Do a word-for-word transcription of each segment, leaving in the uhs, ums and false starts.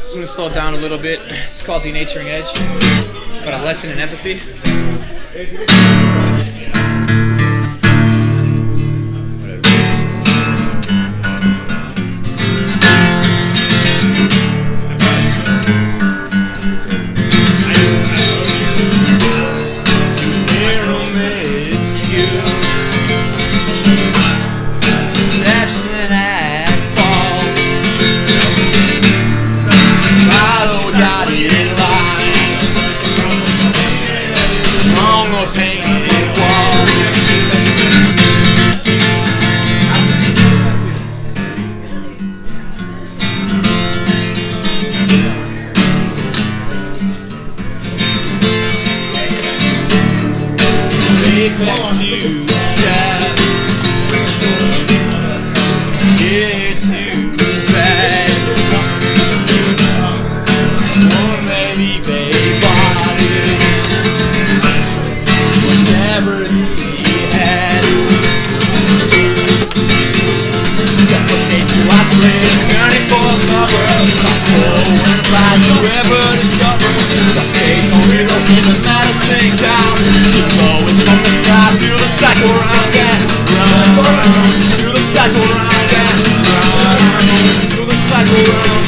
So I'm going to slow it down a little bit. It's called Denaturing Edge, but a lesson in empathy. Back to death, scared to bed. Won't let leave a body whenever he had. Suffocate to isolate, turning for cover. Possible when applied to ever discover. Suffocate, no relocate, the matter sink down. Feel the cycle round and round. Feel the cycle round and round. Feel the cycle round.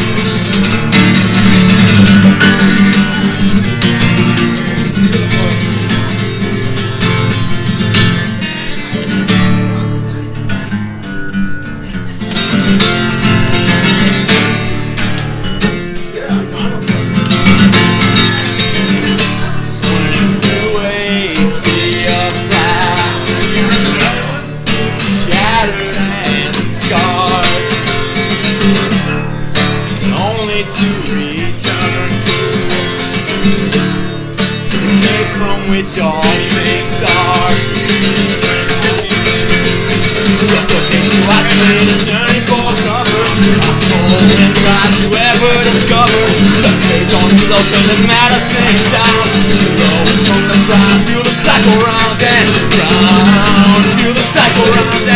To return to, to the cave from which all things are. Suffocate to isolate, a journey for cover. Possible when right to ever discover. Suffocate, don't relocate, the matter sinks down. Slow from the ground, feel the cycle round and round. Feel the cycle round and